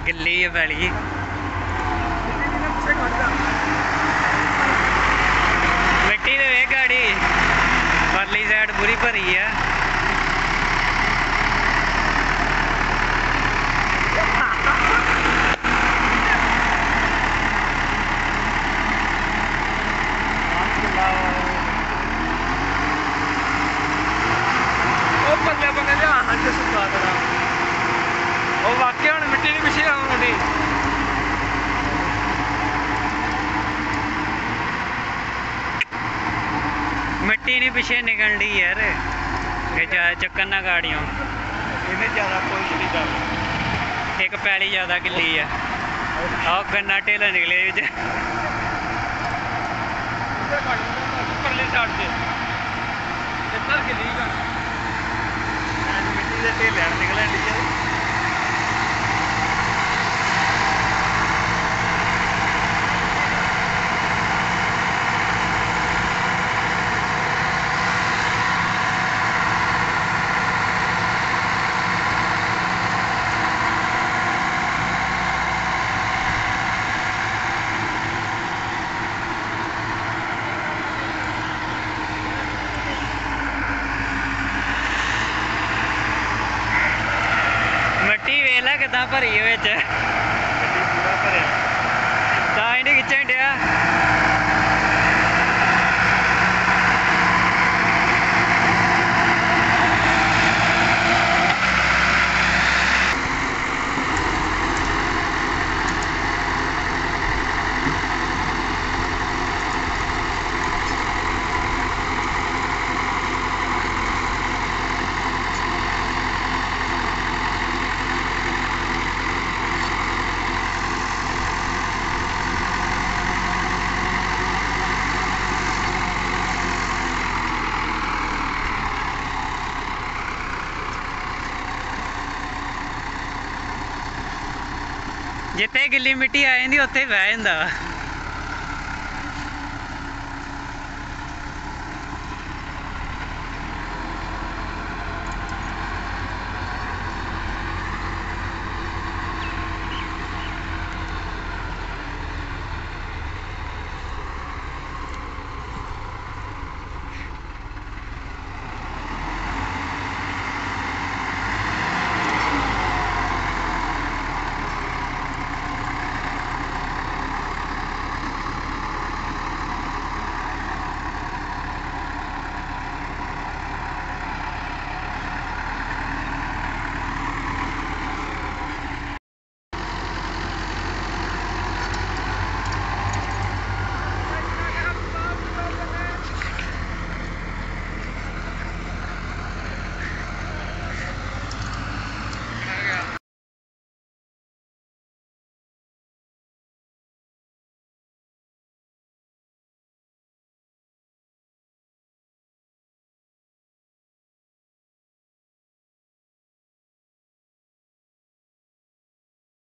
गिल्ली है पैली मिट्टी तो वे गाड़ी परली साइड पूरी भरी है। वाकई हम मिट्टी नहीं पिछे आउंडी मिट्टी नहीं पीछे निकल डी यार ज्यादा चक्कर ना गाड़ियों इन्हें ज़्यादा कोई नहीं कर एक पैली ज़्यादा गिल्ली है आओ गन्ना ढेला निकले परली साइड से इतना गिल्ली का मिट्टी के ढेले निकले मिट्टी वेला कितना भरी है बिच तां ही नहीं खिंचन दिया। जिथे गिल्ली मिट्टी आ जाती उत्थे बह जाता।